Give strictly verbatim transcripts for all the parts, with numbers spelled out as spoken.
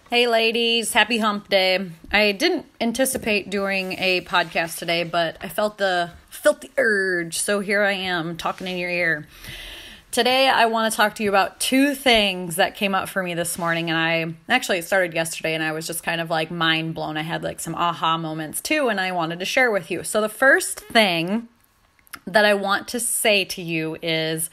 Hey ladies, happy hump day. I didn't anticipate doing a podcast today, but I felt the felt the urge, so here I am talking in your ear. Today I want to talk to you about two things that came up for me this morning, and I actually it started yesterday and I was just kind of like mind blown. I had like some aha moments too, and I wanted to share with you. So the first thing that I want to say to you is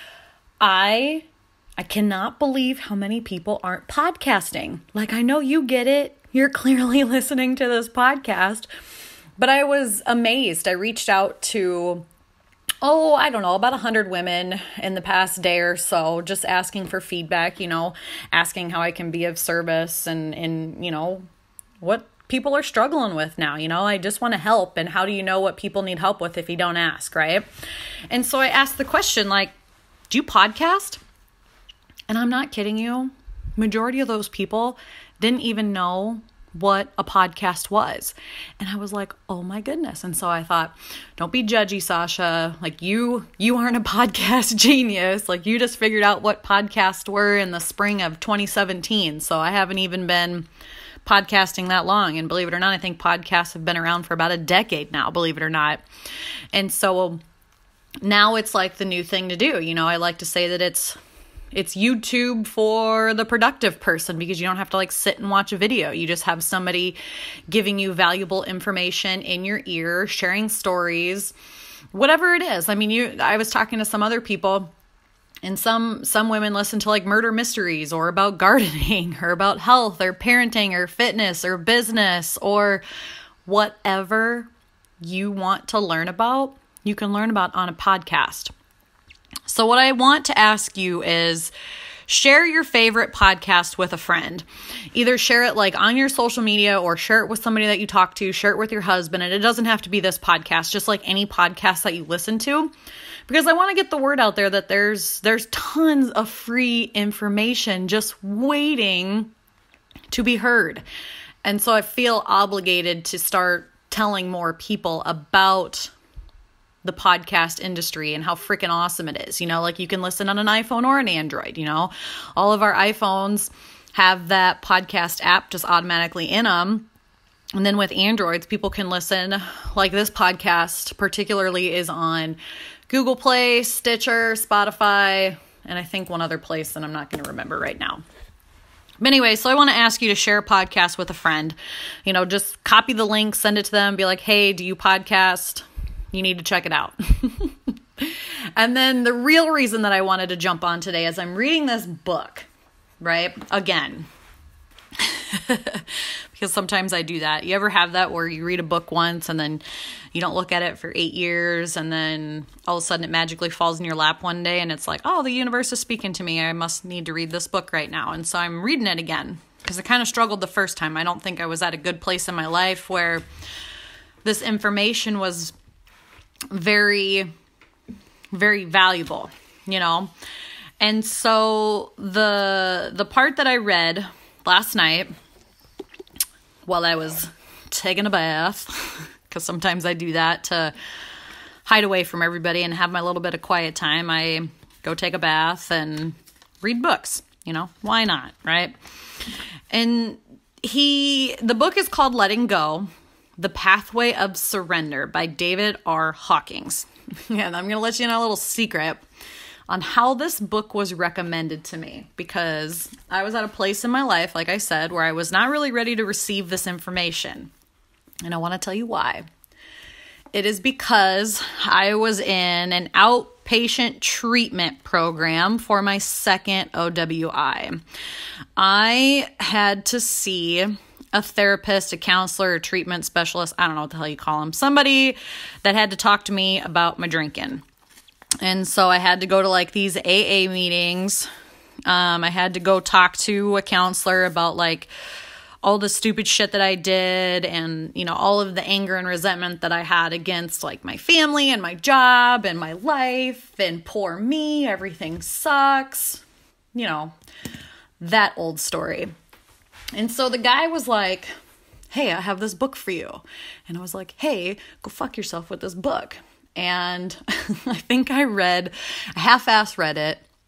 I I cannot believe how many people aren't podcasting. Like, I know you get it. You're clearly listening to this podcast. But I was amazed. I reached out to, oh, I don't know, about one hundred women in the past day or so, just asking for feedback, you know, asking how I can be of service and, and you know, what people are struggling with now. You know, I just want to help. And how do you know what people need help with if you don't ask, right? And so I asked the question, like, do you podcast? And I'm not kidding you. Majority of those people didn't even know what a podcast was. And I was like, oh my goodness. And so I thought, don't be judgy, Sasha. Like you, you aren't a podcast genius. Like you just figured out what podcasts were in the spring of twenty seventeen. So I haven't even been podcasting that long. And believe it or not, I think podcasts have been around for about a decade now, believe it or not. And so now it's like the new thing to do. You know, I like to say that it's It's YouTube for the productive person because you don't have to like sit and watch a video. You just have somebody giving you valuable information in your ear, sharing stories, whatever it is. I mean, you, I was talking to some other people and some, some women listen to like murder mysteries or about gardening or about health or parenting or fitness or business or whatever you want to learn about, you can learn about on a podcast. So what I want to ask you is share your favorite podcast with a friend. Either share it like on your social media or share it with somebody that you talk to, share it with your husband. And it doesn't have to be this podcast, just like any podcast that you listen to, because I want to get the word out there that there's, there's tons of free information just waiting to be heard. And so I feel obligated to start telling more people about the podcast industry and how freaking awesome it is. You know, like you can listen on an iPhone or an Android, you know, all of our iPhones have that podcast app just automatically in them. And then with Androids, people can listen, like this podcast particularly is on Google Play, Stitcher, Spotify, and I think one other place that I'm not going to remember right now. But anyway, so I want to ask you to share a podcast with a friend. You know, just copy the link, send it to them, be like, hey, do you podcast? You need to check it out. And then the real reason that I wanted to jump on today is I'm reading this book, right? Again. Because sometimes I do that. You ever have that where you read a book once and then you don't look at it for eight years and then all of a sudden it magically falls in your lap one day and it's like, oh, the universe is speaking to me. I must need to read this book right now. And so I'm reading it again because I kind of struggled the first time. I don't think I was at a good place in my life where this information was very, very valuable, you know? And so the, the part that I read last night while I was taking a bath, because sometimes I do that to hide away from everybody and have my little bit of quiet time, I go take a bath and read books, you know? Why not, right? And he, the book is called Letting Go: The Pathway of Surrender by David R. Hawkins. And I'm going to let you in a little secret on how this book was recommended to me, because I was at a place in my life, like I said, where I was not really ready to receive this information. And I want to tell you why. It is because I was in an outpatient treatment program for my second O W I. I had to see a therapist, a counselor, a treatment specialist, I don't know what the hell you call them, somebody that had to talk to me about my drinking. And so I had to go to like these A A meetings. Um, I had to go talk to a counselor about like all the stupid shit that I did and, you know, all of the anger and resentment that I had against like my family and my job and my life and poor me, everything sucks, you know, that old story. And so the guy was like, hey, I have this book for you. And I was like, hey, go fuck yourself with this book. And I think I read, I half-ass read it.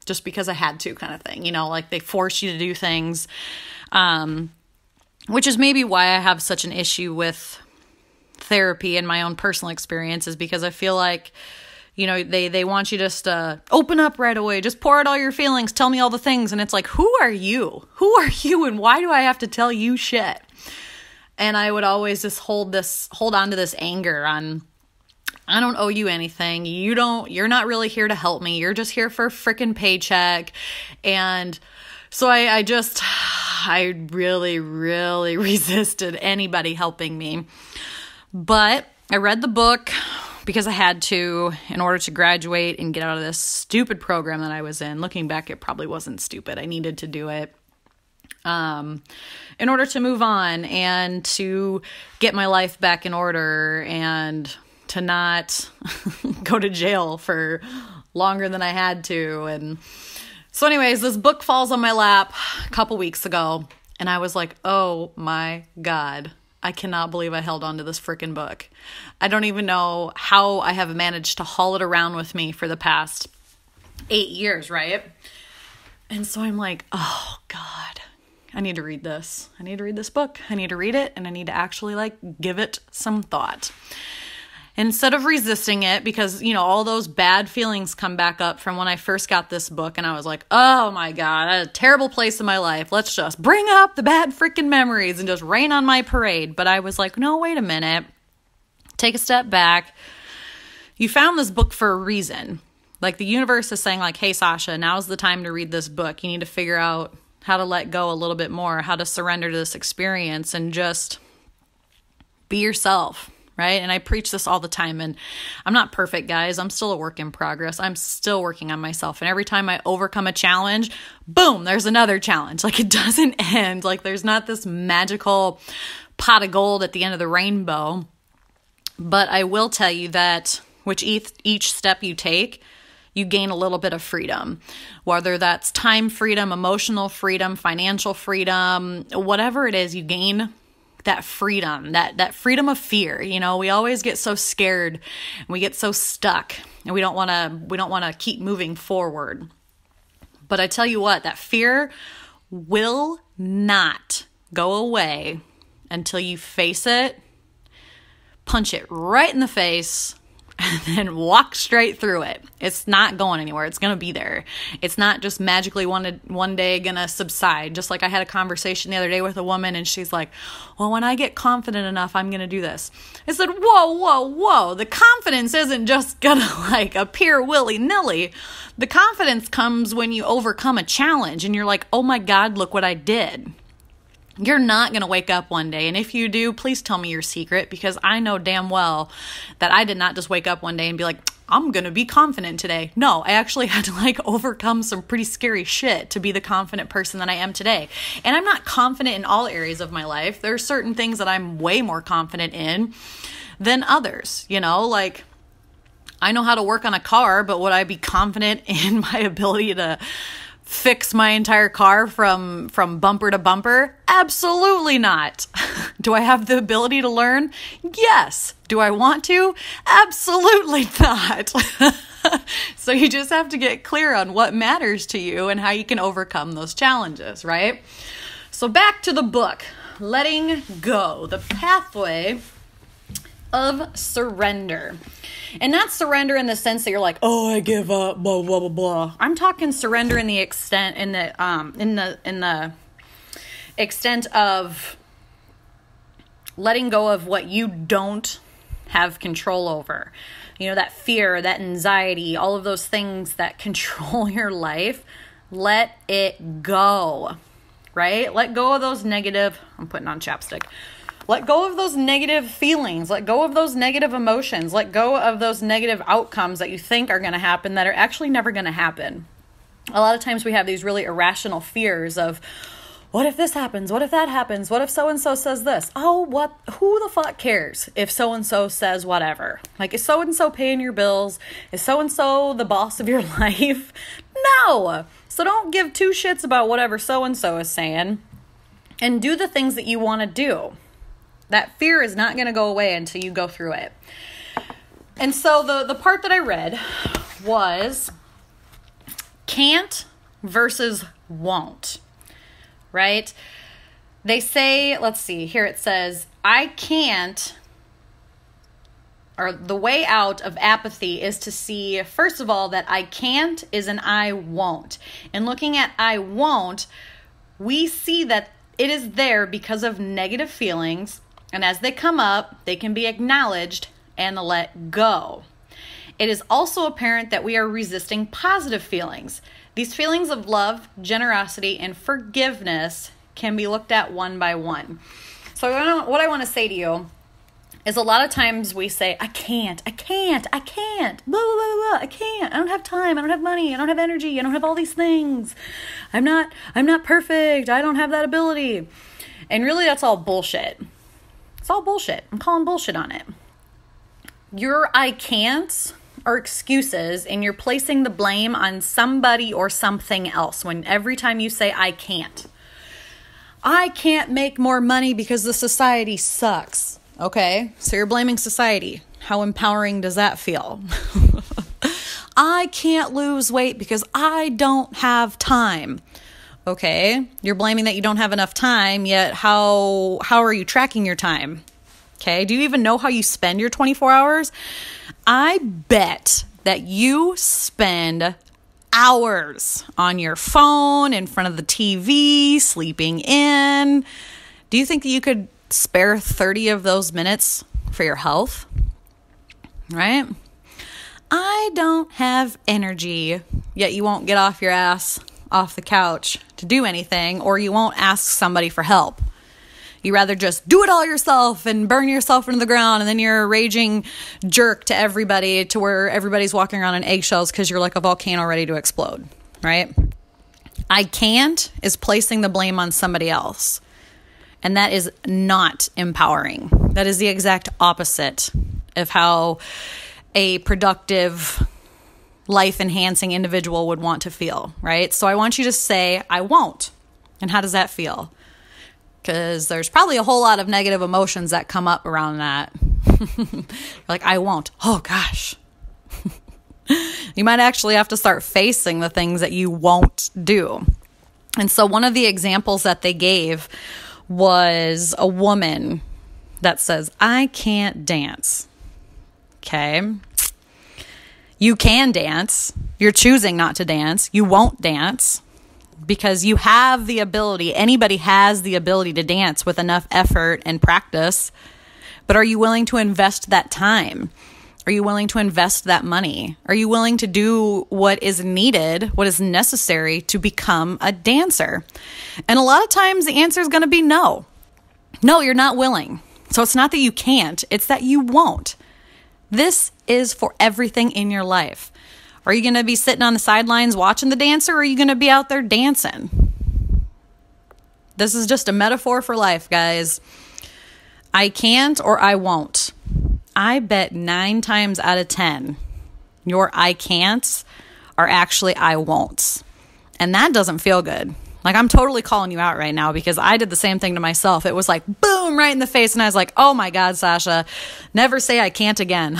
just because I had to kind of thing, you know, like they force you to do things, um, which is maybe why I have such an issue with therapy and my own personal experiences, because I feel like, you know, they, they want you just to open up right away, just pour out all your feelings, tell me all the things. And it's like, who are you? Who are you? And why do I have to tell you shit? And I would always just hold this, hold on to this anger on, I don't owe you anything. You don't, you're not really here to help me. You're just here for a freaking paycheck. And so I, I just, I really, really resisted anybody helping me. But I read the book because I had to in order to graduate and get out of this stupid program that I was in. Looking back, it probably wasn't stupid. I needed to do it um, in order to move on and to get my life back in order and to not go to jail for longer than I had to. And so anyways, this book falls on my lap a couple weeks ago, and I was like, oh my God, I cannot believe I held on to this freaking book. I don't even know how I have managed to haul it around with me for the past eight years, right? And so I'm like, oh God, I need to read this. I need to read this book. I need to read it, and I need to actually like give it some thought. Instead of resisting it, because, you know, all those bad feelings come back up from when I first got this book, and I was like, oh my God, a terrible place in my life. Let's just bring up the bad freaking memories and just rain on my parade. But I was like, no, wait a minute. Take a step back. You found this book for a reason. Like the universe is saying like, hey, Sasha, now's the time to read this book. You need to figure out how to let go a little bit more, how to surrender to this experience and just be yourself. Right? And I preach this all the time, and I'm not perfect, guys. I'm still a work in progress. I'm still working on myself. And every time I overcome a challenge, boom, there's another challenge. Like it doesn't end. Like there's not this magical pot of gold at the end of the rainbow. But I will tell you that which each, each step you take, you gain a little bit of freedom, whether that's time freedom, emotional freedom, financial freedom, whatever it is, you gain that freedom, that, that freedom of fear. You know, we always get so scared and we get so stuck and we don't want to, we don't want to keep moving forward. But I tell you what, that fear will not go away until you face it, punch it right in the face, and then walk straight through it. It's not going anywhere. It's going to be there. It's not just magically one, one day going to subside. Just like I had a conversation the other day with a woman, and she's like, well, when I get confident enough, I'm going to do this. I said, whoa, whoa, whoa. The confidence isn't just going to like appear willy-nilly. The confidence comes when you overcome a challenge and you're like, oh my God, look what I did. You're not going to wake up one day. And if you do, please tell me your secret, because I know damn well that I did not just wake up one day and be like, I'm going to be confident today. No, I actually had to like overcome some pretty scary shit to be the confident person that I am today. And I'm not confident in all areas of my life. There are certain things that I'm way more confident in than others, you know, like I know how to work on a car, but would I be confident in my ability to fix my entire car from from bumper to bumper? Absolutely not. Do I have the ability to learn? Yes. Do I want to? Absolutely not. So you just have to get clear on what matters to you and how you can overcome those challenges, right? So back to the book, Letting Go, the Pathway of Surrender. And not surrender in the sense that you're like, oh, I give up, blah, blah, blah, blah. I'm talking surrender in the extent, in the, um, in the, in the extent of letting go of what you don't have control over. You know, that fear, that anxiety, all of those things that control your life, let it go, right? Let go of those negative, I'm putting on chapstick. Let go of those negative feelings. Let go of those negative emotions. Let go of those negative outcomes that you think are going to happen that are actually never going to happen. A lot of times we have these really irrational fears of, what if this happens? What if that happens? What if so-and-so says this? Oh, what? Who the fuck cares if so-and-so says whatever? Like, is so-and-so paying your bills? Is so-and-so the boss of your life? No. So don't give two shits about whatever so-and-so is saying, and do the things that you want to do. That fear is not going to go away until you go through it. And so the, the part that I read was, can't versus won't, right? They say, let's see, here it says, I can't, or the way out of apathy is to see, first of all, that I can't is an I won't. And looking at I won't, we see that it is there because of negative feelings, and as they come up, they can be acknowledged and let go. It is also apparent that we are resisting positive feelings. These feelings of love, generosity, and forgiveness can be looked at one by one. So what I want to say to you is a lot of times we say, I can't, I can't, I can't, blah, blah, blah, blah, I can't, I don't have time, I don't have money, I don't have energy, I don't have all these things. I'm not, I'm not perfect, I don't have that ability. And really that's all bullshit. It's all bullshit. I'm calling bullshit on it. Your I can'ts are excuses, and you're placing the blame on somebody or something else when every time you say, I can't. I can't make more money because the society sucks. Okay, so you're blaming society. How empowering does that feel? I can't lose weight because I don't have time. Okay, you're blaming that you don't have enough time, yet how how are you tracking your time? Okay, do you even know how you spend your twenty-four hours? I bet that you spend hours on your phone, in front of the T V, sleeping in. Do you think that you could spare thirty of those minutes for your health? Right? I don't have energy, yet you won't get off your ass off the couch to do anything, or you won't ask somebody for help. You rather just do it all yourself and burn yourself into the ground, and then you're a raging jerk to everybody to where everybody's walking around on eggshells because you're like a volcano ready to explode, right? I can't is placing the blame on somebody else. And that is not empowering. That is the exact opposite of how a productive, life-enhancing individual would want to feel, right? So I want you to say, I won't. And how does that feel? Because there's probably a whole lot of negative emotions that come up around that. Like, I won't. Oh, gosh. You might actually have to start facing the things that you won't do. And so one of the examples that they gave was a woman that says, I can't dance. Okay. You can dance. You're choosing not to dance. You won't dance. Because you have the ability, anybody has the ability to dance with enough effort and practice. But are you willing to invest that time? Are you willing to invest that money? Are you willing to do what is needed, what is necessary to become a dancer? And a lot of times the answer is going to be no. No, you're not willing. So it's not that you can't, it's that you won't. This is for everything in your life. Are you going to be sitting on the sidelines watching the dancer, or are you going to be out there dancing? This is just a metaphor for life, guys. I can't or I won't. I bet nine times out of ten, your I can'ts are actually I won'ts. And that doesn't feel good. Like, I'm totally calling you out right now because I did the same thing to myself. It was like, boom, right in the face. And I was like, oh my God, Sasha, never say I can't again.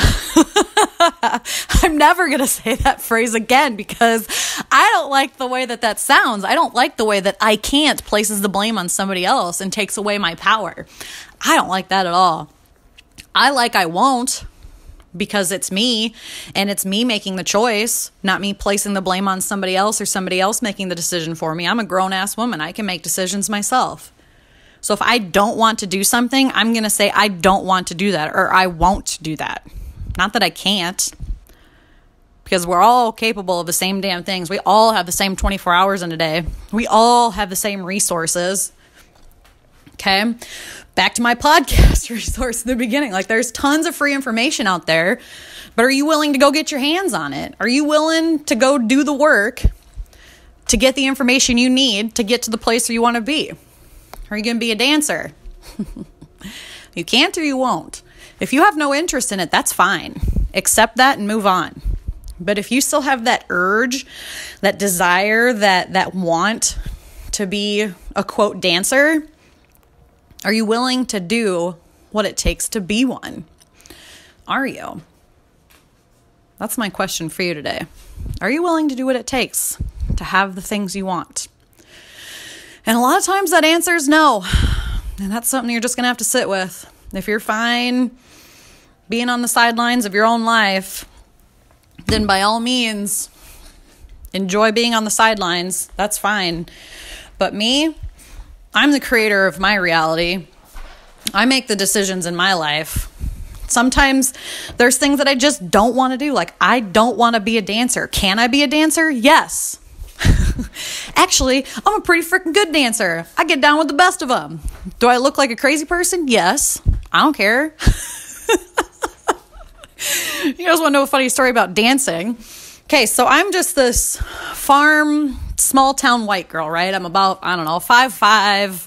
I'm never going to say that phrase again because I don't like the way that that sounds. I don't like the way that I can't places the blame on somebody else and takes away my power. I don't like that at all. I like I won't because it's me and it's me making the choice, not me placing the blame on somebody else or somebody else making the decision for me. I'm a grown-ass woman. I can make decisions myself. So if I don't want to do something, I'm going to say I don't want to do that or I won't do that. Not that I can't, because we're all capable of the same damn things. We all have the same twenty-four hours in a day. We all have the same resources. Okay? Back to my podcast resource in the beginning. Like, there's tons of free information out there, but are you willing to go get your hands on it? Are you willing to go do the work to get the information you need to get to the place where you want to be? Are you going to be a dancer? You can't or you won't. If you have no interest in it, that's fine. Accept that and move on. But if you still have that urge, that desire, that that want to be a quote dancer, are you willing to do what it takes to be one? Are you? That's my question for you today. Are you willing to do what it takes to have the things you want? And a lot of times that answer is no. And that's something you're just going to have to sit with. If you're fine being on the sidelines of your own life, then by all means, enjoy being on the sidelines. That's fine. But me, I'm the creator of my reality. I make the decisions in my life. Sometimes there's things that I just don't want to do. Like, I don't want to be a dancer. Can I be a dancer? Yes. Actually, I'm a pretty freaking good dancer. I get down with the best of them. Do I look like a crazy person? Yes. I don't care. You guys want to know a funny story about dancing? Okay, so I'm just this farm, small town white girl, right? I'm about, I don't know, five five.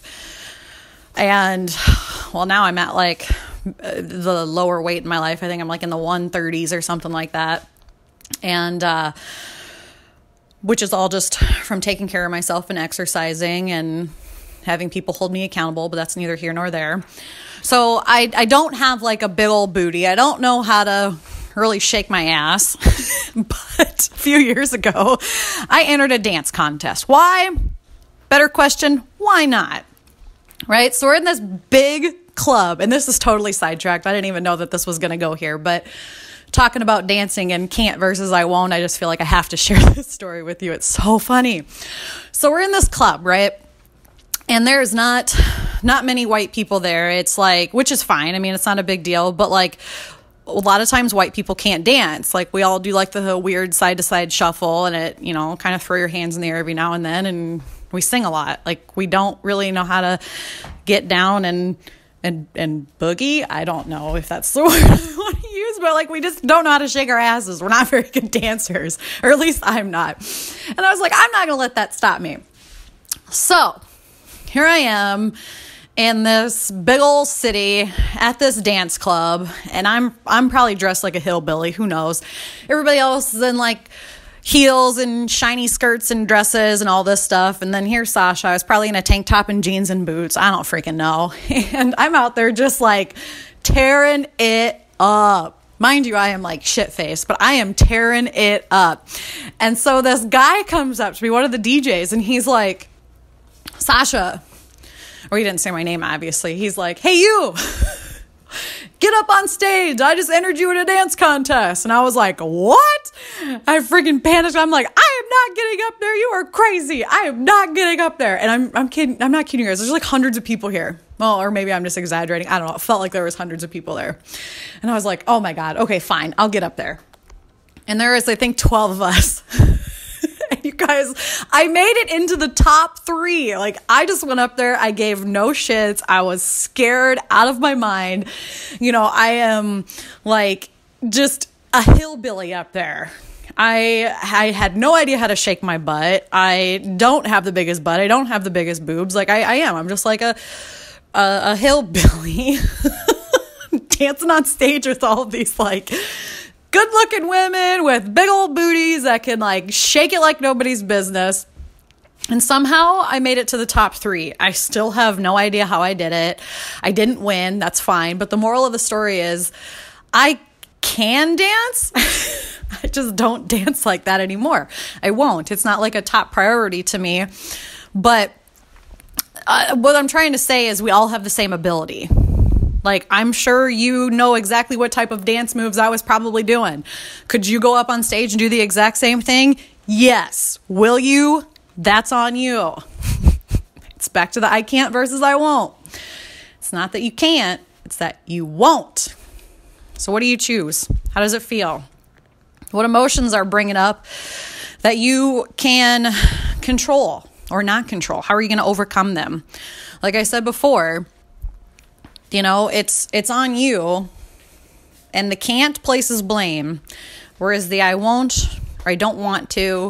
And, well, now I'm at like the lower weight in my life. I think I'm like in the one thirties or something like that. And, uh, which is all just from taking care of myself and exercising and having people hold me accountable, but that's neither here nor there. So I, I don't have like a big old booty. I don't know how to really shake my ass. But a few years ago, I entered a dance contest. Why? Better question, why not? Right? So we're in this big club, and this is totally sidetracked. I didn't even know that this was going to go here, but talking about dancing and can't versus I won't, I just feel like I have to share this story with you. It's so funny. So we're in this club, right? And there's not not many white people there. It's like, which is fine. I mean, it's not a big deal, but like a lot of times white people can't dance. Like we all do like the weird side to side shuffle and it, you know, kind of throw your hands in the air every now and then. And we sing a lot. Like we don't really know how to get down and and and boogie. I don't know if that's the word I want to use, but like we just don't know how to shake our asses. We're not very good dancers, or at least I'm not. And I was like, I'm not going to let that stop me. So here I am in this big old city at this dance club, and I'm I'm probably dressed like a hillbilly. Who knows? Everybody else is in like heels and shiny skirts and dresses and all this stuff. And then here's Sasha. I was probably in a tank top and jeans and boots. I don't freaking know. And I'm out there just like tearing it up. Mind you, I am like shit-faced, but I am tearing it up. And so this guy comes up to me, one of the D Js, and he's like, Sasha, or he didn't say my name, obviously. He's like, hey, you, get up on stage. I just entered you in a dance contest. And I was like, what? I freaking panicked. I'm like, I am not getting up there. You are crazy. I am not getting up there. And I'm I'm kidding. I'm not kidding you guys. There's like hundreds of people here. Well, or maybe I'm just exaggerating. I don't know. It felt like there was hundreds of people there. And I was like, oh my God. Okay, fine. I'll get up there. And there is, I think, twelve of us. You guys, I made it into the top three. Like, I just went up there. I gave no shits. I was scared out of my mind. You know, I am like just a hillbilly up there. I I had no idea how to shake my butt. I don't have the biggest butt. I don't have the biggest boobs. Like, I, I am. I'm just like a, a, a hillbilly dancing on stage with all of these, like, good looking women with big old booties that can like shake it like nobody's business. And somehow I made it to the top three. I still have no idea how I did it. I didn't win. That's fine. But the moral of the story is I can dance. I just don't dance like that anymore. I won't. It's not like a top priority to me. But uh, what I'm trying to say is we all have the same ability. Like, I'm sure you know exactly what type of dance moves I was probably doing. Could you go up on stage and do the exact same thing? Yes. Will you? That's on you. It's back to the I can't versus I won't. It's not that you can't. It's that you won't. So what do you choose? How does it feel? What emotions are bringing up that you can control or not control? How are you going to overcome them? Like I said before, you know, it's it's on you, and the can't places blame, whereas the I won't or I don't want to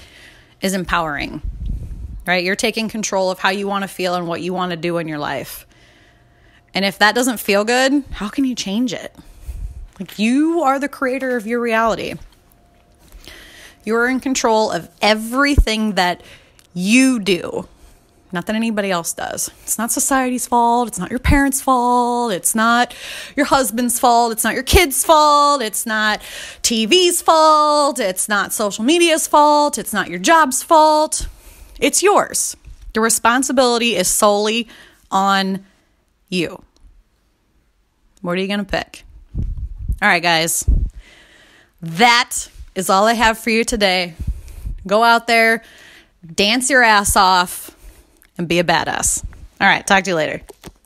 is empowering, right? You're taking control of how you want to feel and what you want to do in your life. And if that doesn't feel good, how can you change it? Like, you are the creator of your reality. You are in control of everything that you do. Not that anybody else does. It's not society's fault. It's not your parents' fault. It's not your husband's fault. It's not your kids' fault. It's not T V's fault. It's not social media's fault. It's not your job's fault. It's yours. The responsibility is solely on you. What are you going to pick? All right, guys. That is all I have for you today. Go out there, dance your ass off, and be a badass. All right, talk to you later.